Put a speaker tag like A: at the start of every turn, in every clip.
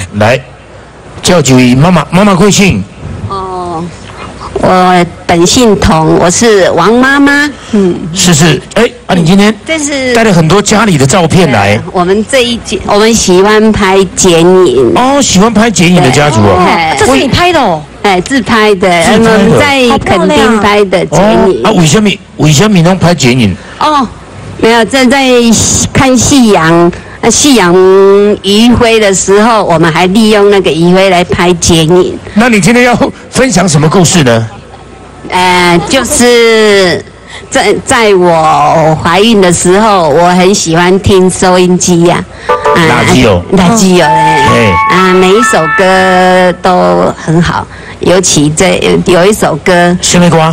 A: 来，叫几位妈妈贵姓？
B: 哦，我本姓童，我是王妈妈。
A: 是，你今天
B: 这是
A: 带了很多家里的照片来。
B: 我们这一节，我们喜欢拍剪影。
A: 哦，喜欢拍剪影的家族哦。
C: 这是你拍的哦。
B: 自拍的，我们在垦丁拍的剪影。
A: 为什么能拍剪影？
B: 哦，没有，在看夕阳。夕阳余晖的时候，我们还利用那个余晖来拍剪影。
A: 那你今天要分享什么故事呢？
B: 就是在我怀孕的时候，我很喜欢听收音机呀，
A: 垃圾哦
B: 嘞，每一首歌都很好，尤其有一首歌，
A: 什么歌？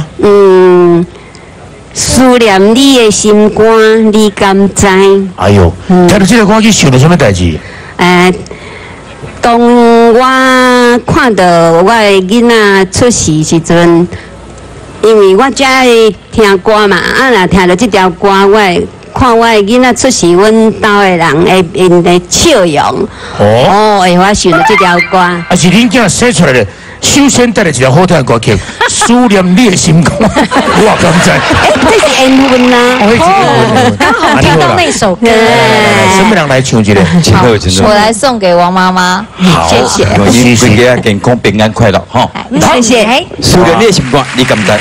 B: 思念你的心肝，你敢知？
A: 哎呦，听到这个歌去想到什么代志？
B: 当我看到我的囡仔出世时阵，因为我才会听歌嘛，若听到这条歌，看我的囡仔出世，阮家的人会因来笑容。会我想到这条歌。
A: 是恁囝写出来的。首先带来一条好听的歌曲，《思念你的心肝》，我刚才。
B: 这是 N 文啊，
C: 刚好听到那首歌。
A: 什么人来唱这个？
C: 我来送给王妈妈。
A: 好，
C: 谢
D: 谢谢，给她健康平安快乐哈。
B: 谢谢。
D: 思念你的心肝，你敢知？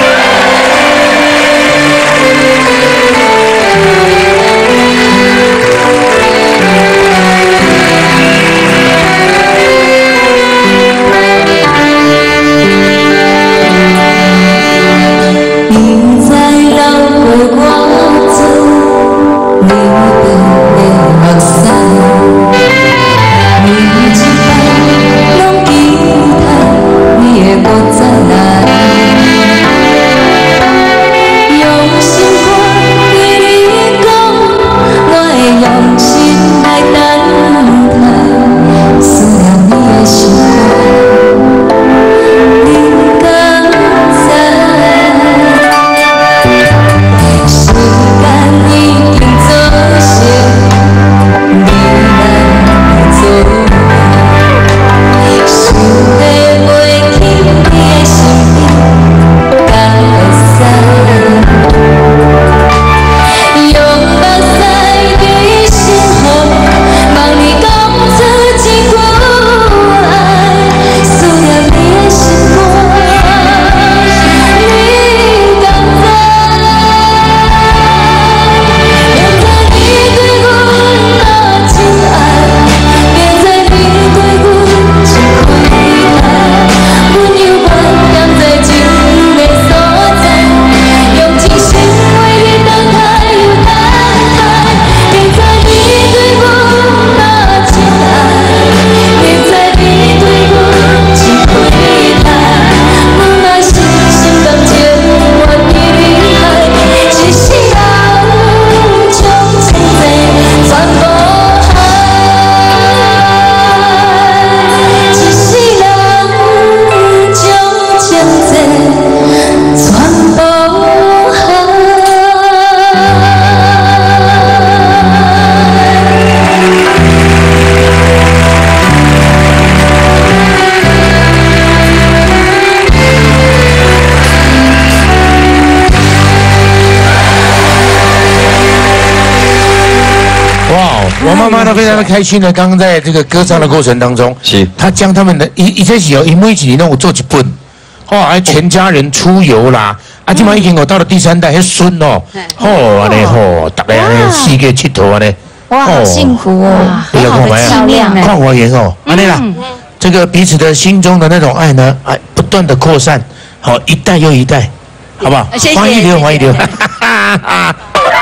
A: 我妈妈呢非常的开心的，刚刚在这个歌唱的过程当中，她将他们的一这是有每一集拢有做一本，还全家人出游啦，今晚已经到了第3代，迄孙哦，安尼大家安尼4个佚佗安尼，
C: 哇，好幸福哦，好的漂亮哎，
A: 看我眼哦，安尼啦，这个彼此的心中的那种爱呢，不断的扩散，一代又一代，好不好？欢迎留，欢迎留，哇！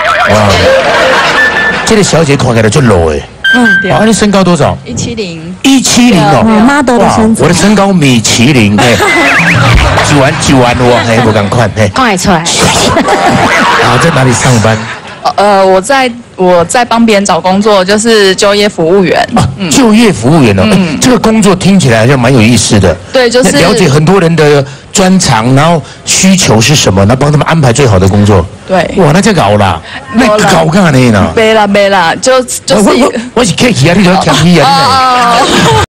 A: 这个小姐看起来就老哎，对。你身高多少？170哦
C: ，model的身材。
A: 我的身高米其林哎，9万我不敢看哎。
C: 看得出来。
A: 在哪里上班？
E: 我在帮别人找工作，就是就业服务员。
A: 就业服务员哦，这个工作听起来好像蛮有意思的。
E: 对，就是
A: 了解很多人的专长，然后需求是什么，然后帮他们安排最好的工作。
E: 对，
A: 哇，那这搞啦，那搞干啥呢？
E: 没啦，就是
A: 我是客气啊，你就要强逼啊。